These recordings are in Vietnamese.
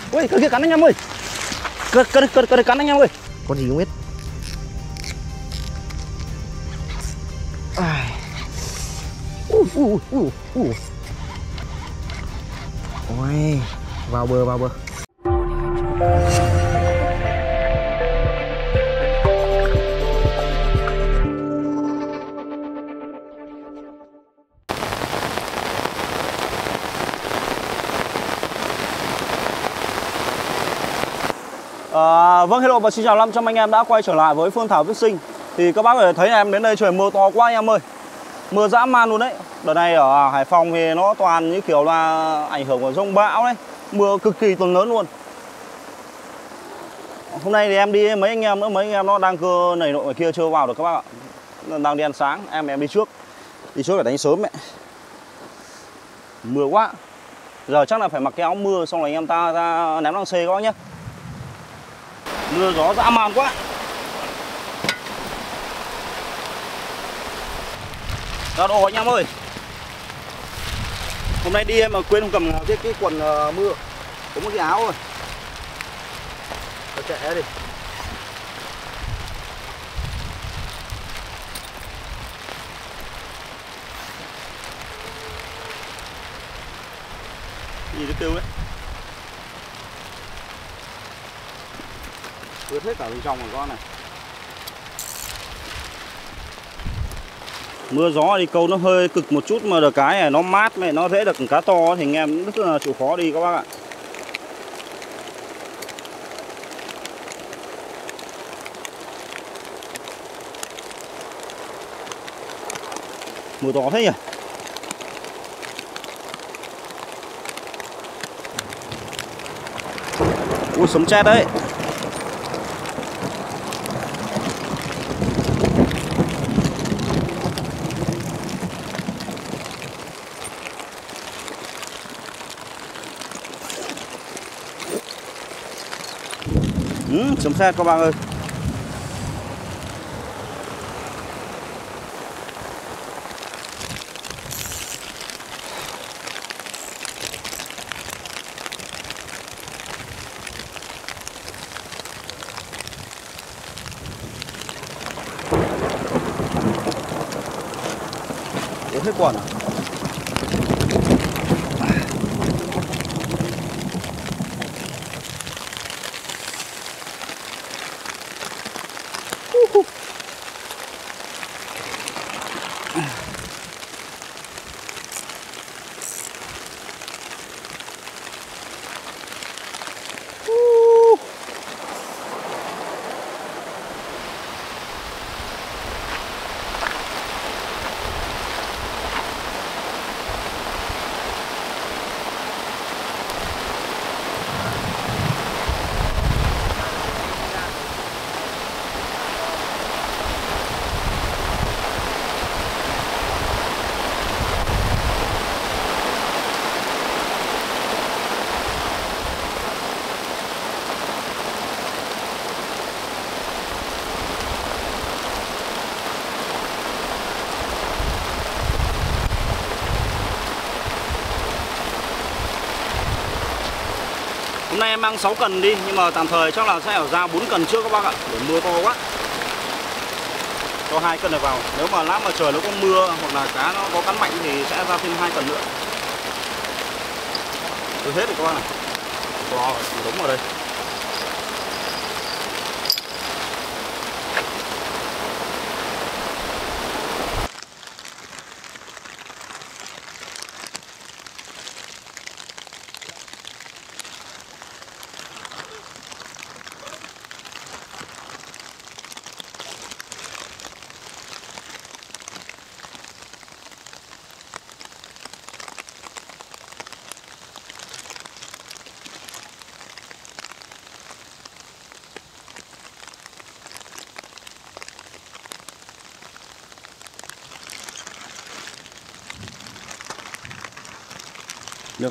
Ui, cơ kia cắn anh em ơi. Cơ cắn anh em ơi. Con gì không biết. Ôi, vào bờ. Vâng, hello và xin chào 500 anh em đã quay trở lại với Phương Thảo Fishing. Thì các bác có thể thấy em đến đây trời mưa to quá anh em ơi. Mưa dã man luôn đấy. Đợt này ở Hải Phòng thì nó toàn như kiểu là ảnh hưởng của dông bão đấy. Mưa cực kỳ tuần lớn luôn. Hôm nay thì em đi mấy anh em nữa, mấy anh em nó đang cơ này nọ kia chưa vào được các bác ạ. Đang đi ăn sáng, em đi trước. Đi trước để đánh sớm mẹ. Mưa quá. Giờ chắc là phải mặc cái áo mưa xong rồi anh em ta ra ném đăng xê các bác nhé. Mưa gió dã man quá. Ra đồ anh em ơi. Hôm nay đi em mà quên không cầm cái quần mưa. Có một cái áo rồi. Chạy đi. Gì nó kêu đấy. Ướt hết cả bên trong của con này. Mưa gió thì câu nó hơi cực một chút mà được cái này nó mát mẹ, nó dễ được cá to thì anh em rất là chịu khó đi các bác ạ. Mưa to thế nhỉ. Ui, sống chết đấy. Chấm xét các bạn ơi. Ủa hết quần à? Hôm nay em mang 6 cần đi nhưng mà tạm thời chắc là sẽ ở ra 4 cần trước các bác ạ, để mưa to quá. Cho 2 cần này vào. Nếu mà lát mà trời nó có mưa hoặc là cá nó có cắn mạnh thì sẽ ra thêm 2 cần nữa. Được hết rồi các bác này. To đúng ở đây. Được.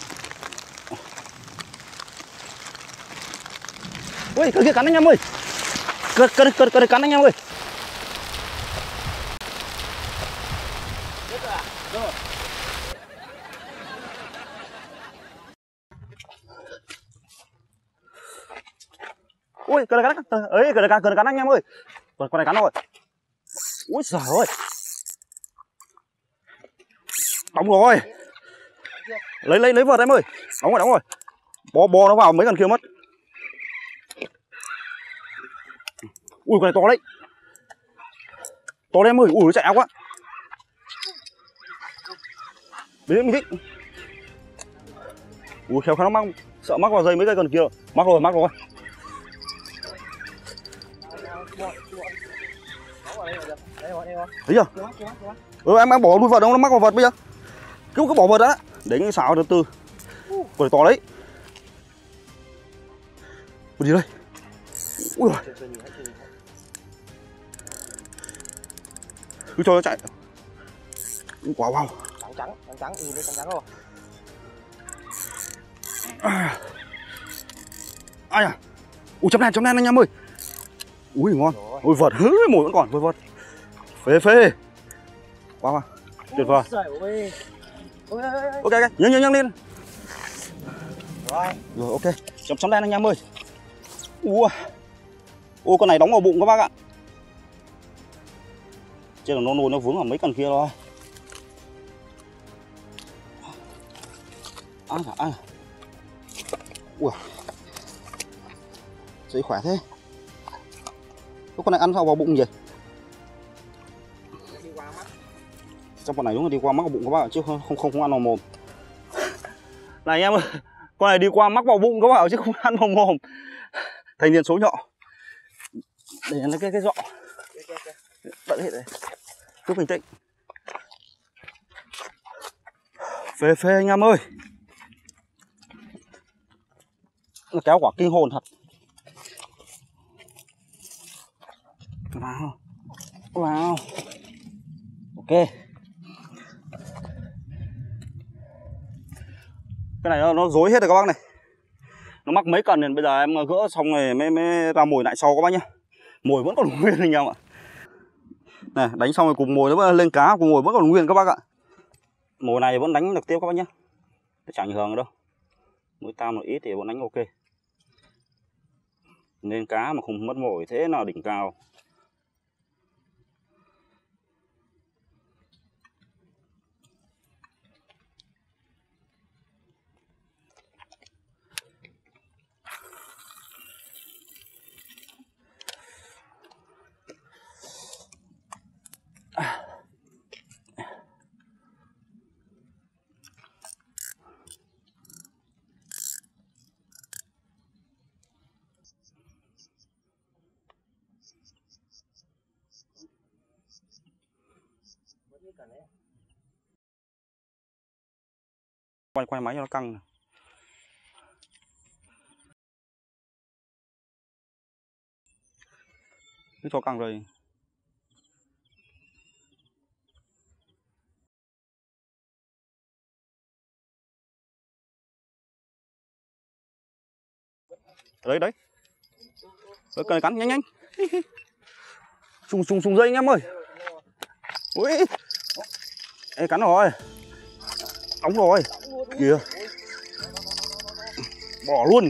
Ui, cơ kia cắn anh em ơi. Cơ cắn anh em ơi. Rồi. Ui, cờ này cắn ấy, cờ này cắn anh em ơi. Con này cắn rồi. Ui giời ơi. Đóng rồi. Lấy vợt em ơi. Đóng rồi. Bò nó vào mấy con kia mất. Ui, con này to đấy. To đấy em ơi. Ui, nó chạy áo quá. Mình thích. Ui, khéo nó mắc, sợ mắc vào dây mấy cây con kia. Mắc rồi. Thấy chưa? Em bỏ đuôi vợt đâu, nó mắc vào vợt bây giờ. Cứ bỏ vợt đã. Đánh cái xào từ từ. Con này to đấy. Con gì đây? Ui giời. Cứ cho nó chạy. Wow. Trắng rồi. Ai à? Ui, chấm đen anh em ơi. Ui ngon. Ui vợt mồi vẫn còn, vợt. Phê. Wow. Tuyệt vời. Ok, nhanh lên. Rồi ok. Chấm đen anh em ơi. Ui, con này đóng vào bụng các bác ạ. Chứ là nó nồi nó vướng ở mấy con kia thôi. Ăn. Ui. Dậy khỏe thế. Con này ăn sao vào bụng vậy? Trong con này đúng là đi qua mắc vào bụng các bác ạ, chứ không ăn vào mồm. Này em ơi, con này đi qua mắc vào bụng các bác ạ, chứ không ăn vào mồm. Thành niên số nhỏ. Để nó cái dọ. Đợi hết đây. Cứ bình tĩnh. Phê anh em ơi. Nó kéo quả kinh hồn thật. Vào. Ok. Cái này nó rối hết rồi các bác này. Nó mắc mấy cần nên bây giờ em gỡ xong rồi mới ra mồi lại sau các bác nhá. Mồi vẫn còn nguyên anh em ạ. Này, đánh xong rồi cùng mồi nó vẫn lên cá, cùng mồi vẫn còn nguyên các bác ạ. Mồi này vẫn đánh được tiếp các bác nhá. Chẳng ảnh hưởng đâu. Mỗi tam một ít thì vẫn đánh ok. Nên cá mà không mất mồi thế nào đỉnh cao. Quay máy cho nó căng. Cứ cho căng rồi. Đấy. Rồi cần cắn nhanh. Sùng dây anh em ơi. Ui. Ê, cắn rồi. Đóng rồi. Kìa. Bỏ luôn.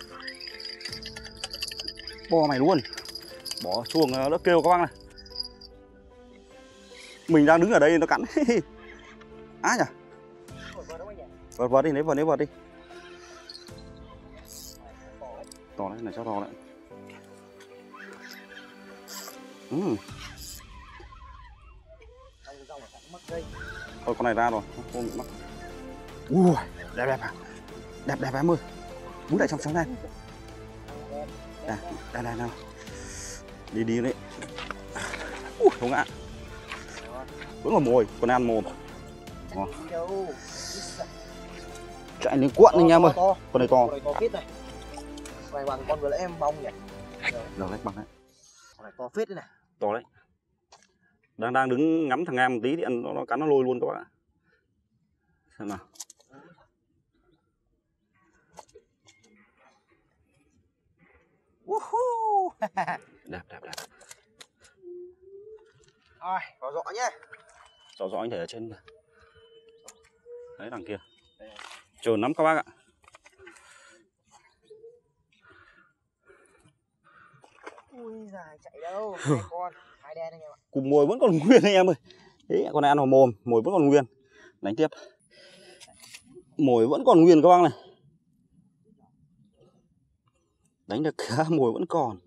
Bỏ mày luôn. Bỏ chuồng nó kêu các bác này. Mình đang đứng ở đây nó cắn. Á nhỉ. Vợt đi, lấy vợt đi. To đấy, này cho to đấy. Thôi con này ra rồi, không bị mắc. Ui, đẹp à. Đẹp em ơi. Bú lại trong này. Đây nào. Đi đấy. Không ngã. Vẫn còn mồi, còn ăn mồm. Chạy đến cuộn anh em ơi. Con này to. Này bằng con vừa nãy em bong nhỉ. Rồi lấy bằng đấy. Con này to phết đấy này. To đấy. Đang đứng ngắm thằng em một tí thì nó cắn nó lôi luôn các bạn ạ. Xem nào. Đẹp. Rồi, có rõ nhé. Rõ anh thể ở trên. Đấy đằng kia. Trồn lắm các bác ạ. Ui giời, chạy đâu, hai con, hai đen anh em ạ. Cục mồi vẫn còn nguyên anh em ơi. Đấy, con này ăn vào mồm, mồi vẫn còn nguyên. Đánh tiếp. Mồi vẫn còn nguyên các bác này. Đánh được cá mồi vẫn còn.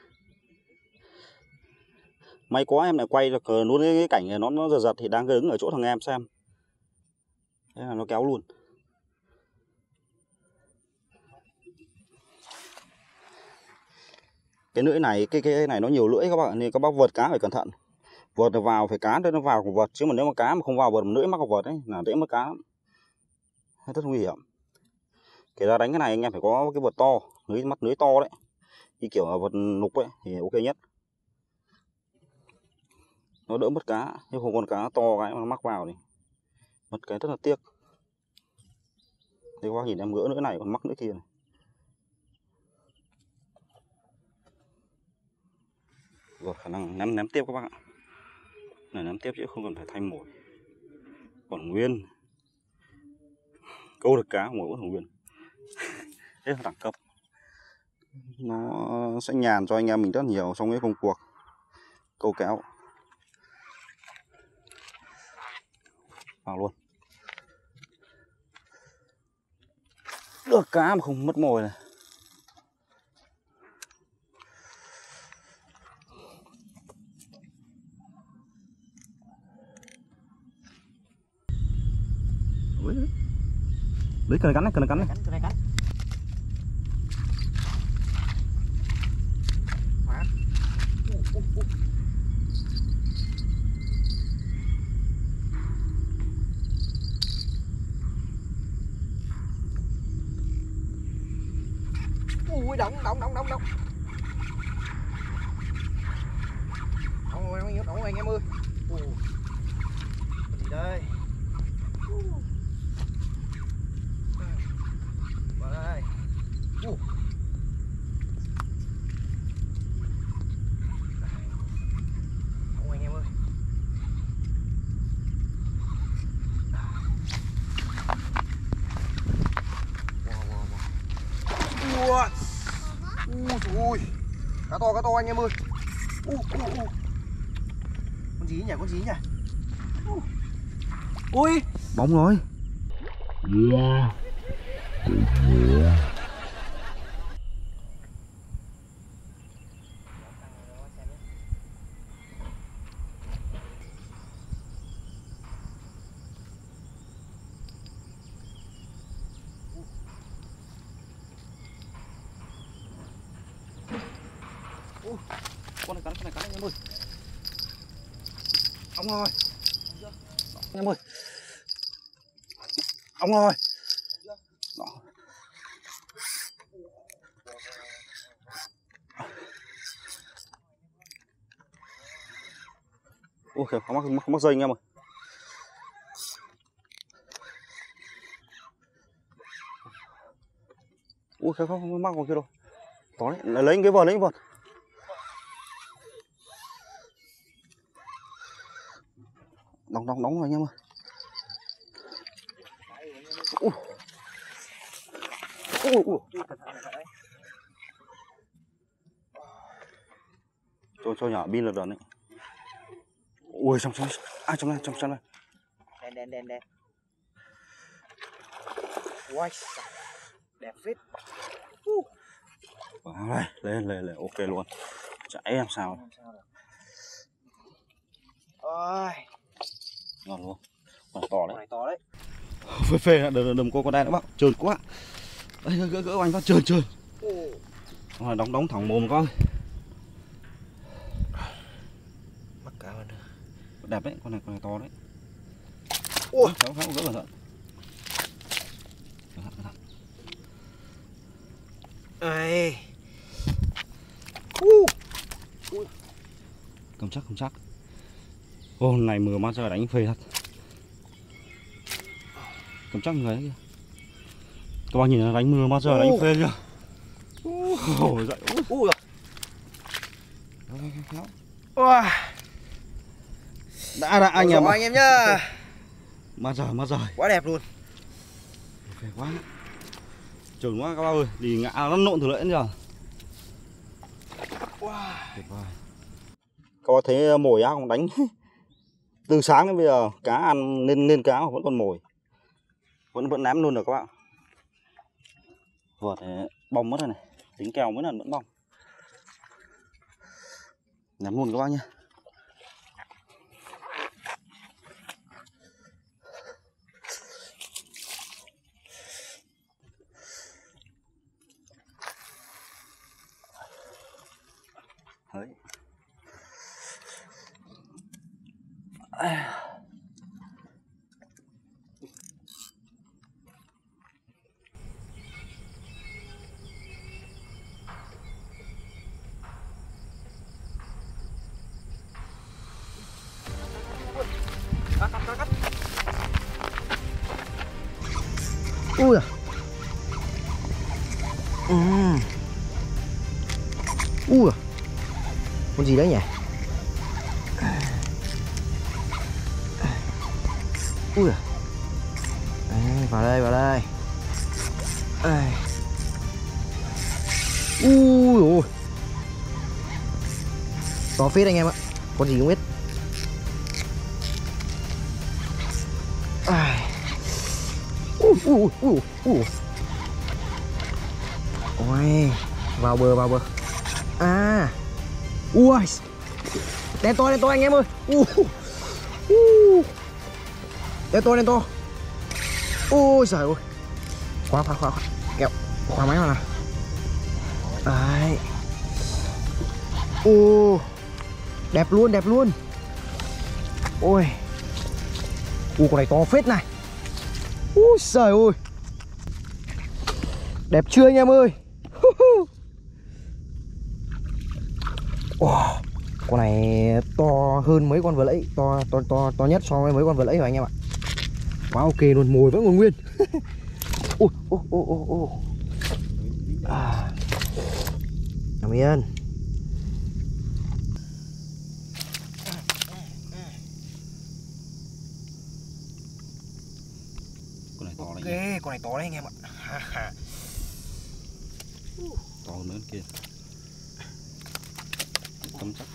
May quá em lại quay được luôn cái cảnh này nó giật giật thì đang đứng ở chỗ thằng em xem. Thế là nó kéo luôn. Cái lưỡi này, cái này nó nhiều lưỡi các bạn, nên các bác vợt cá phải cẩn thận. Vợt vào phải cá nó vào của vợt, chứ mà nếu mà cá mà không vào vợt mà lưỡi mắc vào vợt ấy là dễ mất cá lắm. Rất nguy hiểm. Kể ra đánh cái này anh em phải có cái vợt to, mắt lưới to đấy. Như kiểu là vợt nục ấy thì ok nhất. Nó đỡ mất cá, nhưng không con cá to cái mà nó mắc vào thì mất cái rất là tiếc. Thế các bác nhìn em gỡ lưỡi này còn mắc lưỡi kia này. Rồi khả năng ném tiếp các bác ạ. Này ném tiếp chứ không cần phải thay mồi. Còn nguyên. Câu được cá mồi vẫn còn nguyên. Thế là đẳng cấp. Nó sẽ nhàn cho anh em mình rất nhiều trong cái công cuộc câu kéo. Vào luôn. Được cá mà không mất mồi này. Lấy cần cắn này, cần cắn này. Cắn. Ui, đóng. Đóng anh em ơi. Gì đây? Vào đây. Đóng anh em ơi. Ui, cá to anh em ơi. Con gì nhỉ? Ui, Bóng rồi. Con này cắn anh em ơi. Ông rồi. Anh em ơi. Ông rồi. Đó. Ôi không mắc dây anh em ơi. Ui không mắc vào kia đâu. Đó đấy, lấy cái vợt. Đóng rồi anh em ơi. Cho nhỏ pin lật đần đấy. Ui trong này. Đen. Ui, đẹp phết. Đây, lên ok luôn. Chạy em sao. Ôi. Ngon luôn. Con này to đấy. Phê đừng con đen nữa bác, trơn quá. Đây gỡ anh bác trơn. Rồi đóng thẳng mồm coi. Mắc cá vào nữa. Đẹp đấy, con này to đấy. Ui, gỡ cẩn thận. Ê. Cầm chắc. Hôm này mưa mát giờ đánh phê thật. Cầm chắc người đấy kìa. Các bạn nhìn nó đánh mưa mát giờ đánh phê chưa? Ôi dậy. Ui. Đã anh em. Anh em nhá. Mát giờ. Quá đẹp luôn. Phê quá. Trơn quá các bác ơi, đi ngã nó nộn từ lưỡi đến giờ. Wow. Tuyệt vời. Các bác thấy mồi á không đánh từ sáng đến bây giờ cá ăn lên cá mà vẫn còn mồi, vẫn ném luôn được các bạn. Vợt này bong mất rồi này, tính kèo mấy lần vẫn bong. Ném luôn các bác nhé. Đấy. Cắt. Ui à. Ui à. Con gì đấy nhỉ? Ui à. Vào đây. Ui ôi. To phết anh em ạ. Con gì không biết. Ôi, vào bờ. À. Ui. Đen to anh em ơi. Đen to. Ôi giời ơi. Khóa. Kẹo. Khóa máy vào nào. Đấy. Ô. Đẹp luôn. Ôi. Con này to phết này. Úi giời ơi. Đẹp chưa anh em ơi. Con này to hơn mấy con vừa nãy, to nhất so với mấy con vừa nãy rồi anh em ạ. Quá ok luôn, mồi vẫn còn nguyên. Cảm ơn. Con này to Ok, đấy. con này to đấy anh em ạ. To hơn nữa kia. Tấm chắc.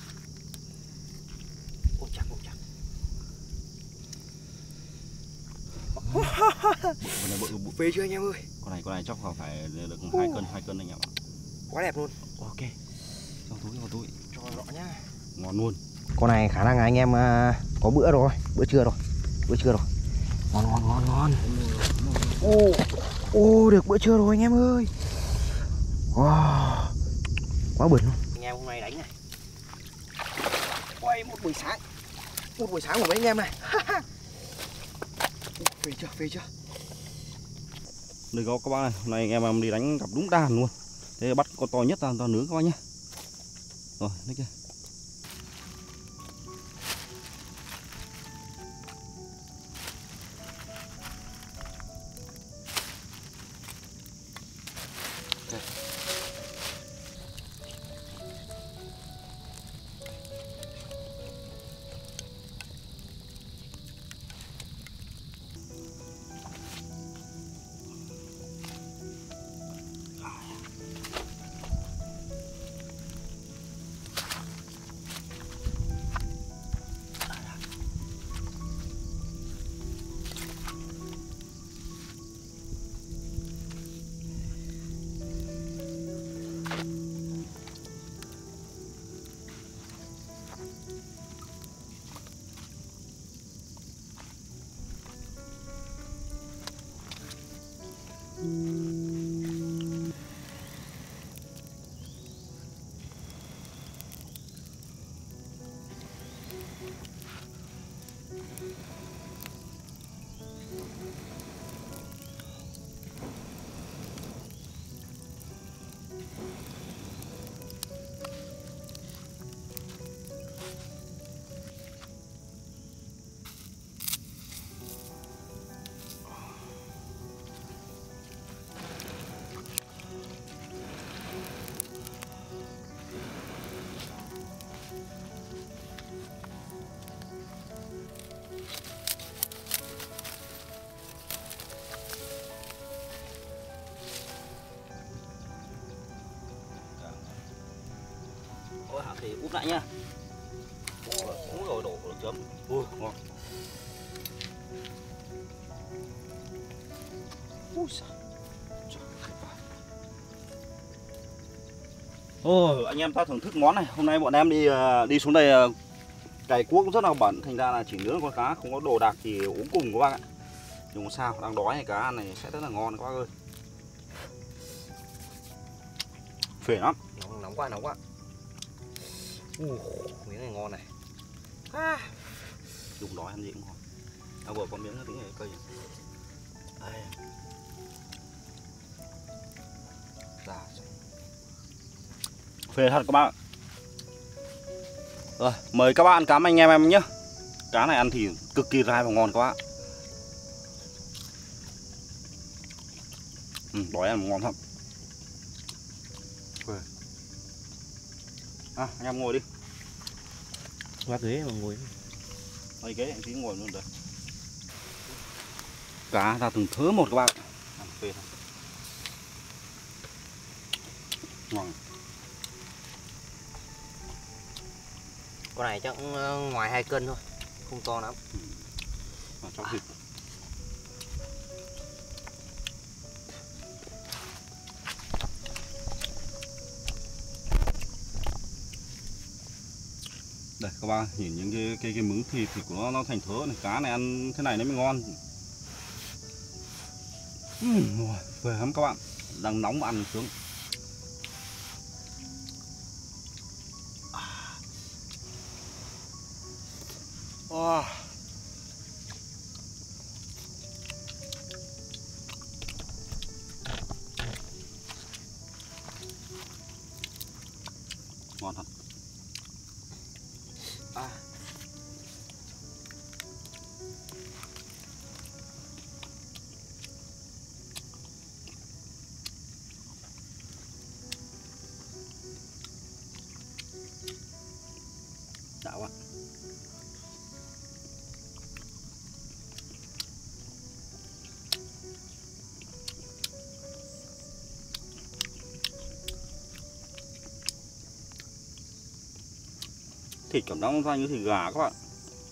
Ôi chắc. Con này bự. Phê chưa anh em ơi? Con này chắc phải được 2 cân anh em ạ. Quá đẹp luôn. Ok. Trong túi. Cho rõ nhá. Ngon luôn. Con này khả năng anh em có bữa trưa rồi. Ngon. Được bữa trưa rồi anh em ơi. Wow. Quá bẩn luôn. Anh em hôm nay đánh này. Ôi, một buổi sáng của mấy anh em này. Phê chưa? Đây có các bác này, hôm nay anh em đi đánh gặp đúng đàn luôn. Thế bắt con to nhất ra to nướng các bác nhé. Rồi, đây kia. để úp lại nhá. Ôi rồi đổ chấm. Ui ngon. Ui giời. Ôi anh em ta thưởng thức món này. Hôm nay bọn em đi xuống đây cày cuốc rất là bẩn, thành ra là chỉ nướng con cá, không có đồ đạc thì uống cùng các bác ạ. Nhưng mà sao, đang đói thì cá ăn này sẽ rất là ngon các bác ơi. Phê lắm. Nóng quá, nóng quá. Miếng này ngon này. Dùng đói ăn gì cũng ngon. Tao vừa có miếng nữa, tí này cây. Đây. Dạ. Phê thật các bác ạ. Rồi, mời các bạn ăn cá anh em nhé. Cá này ăn thì cực kỳ dai và ngon các bạn. Đói ăn ngon thật. À, anh em ngồi đi. Vác ghế mà ngồi. Lấy ghế anh tí ngồi luôn được. Cá ra từng thớ một các bạn. Ăn phê thật. Ngon. Con này chắc ngoài 2 cân thôi, không to lắm. Trong thịt. Đây các bạn nhìn những cái mứng thịt của nó thành thớ này, cá này ăn thế này nó mới ngon. Phê lắm các bạn, đang nóng mà ăn sướng. Wow. Ngon thật. Đã quá. Thịt cảm giác ra như thịt gà các bạn.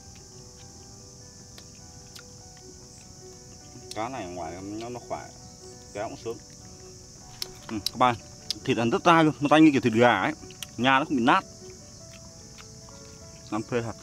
Cá này ngoài nó khỏe, kéo cũng sướng. Các bạn, thịt ăn rất dai luôn, nó tanh như kiểu thịt gà ấy, nhà nó không bị nát. Ăn phê thật.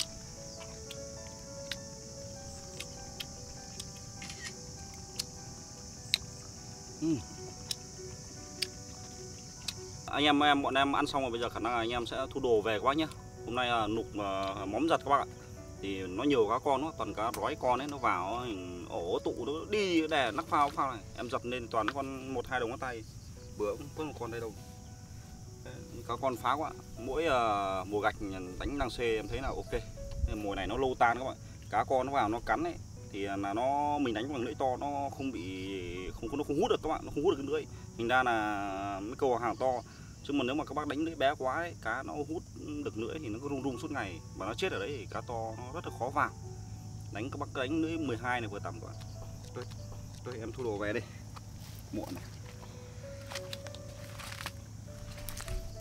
Anh em bọn em ăn xong rồi, bây giờ khả năng là anh em sẽ thu đồ về các bác nhé. Hôm nay là nục móm giật các bác ạ. Thì nó nhiều cá con, nó toàn cá rói con ấy, nó vào ổ tụ nó đi đè nắc phao này. Em giật lên toàn con 1-2 đầu ngón tay. Bữa cũng có một con đây đâu. Cá con phá quá. Mỗi mùa gạch đánh năng xê em thấy là ok. Mùa này nó lâu tan các bạn. Cá con nó vào nó cắn ấy thì là nó mình đánh bằng lưỡi to nó không bị nó không hút được các bạn, nó không hút được cái lưỡi. Thành ra là mấy câu hàng to. Chứ mà nếu mà các bác đánh lưỡi bé quá ấy, cá nó hút được lưỡi thì nó cứ rung rung suốt ngày và nó chết ở đấy thì cá to nó rất là khó vào. Đánh các bác đánh lưỡi 12 này vừa tầm các bạn. Thôi em thu đồ về đi. Muộn này.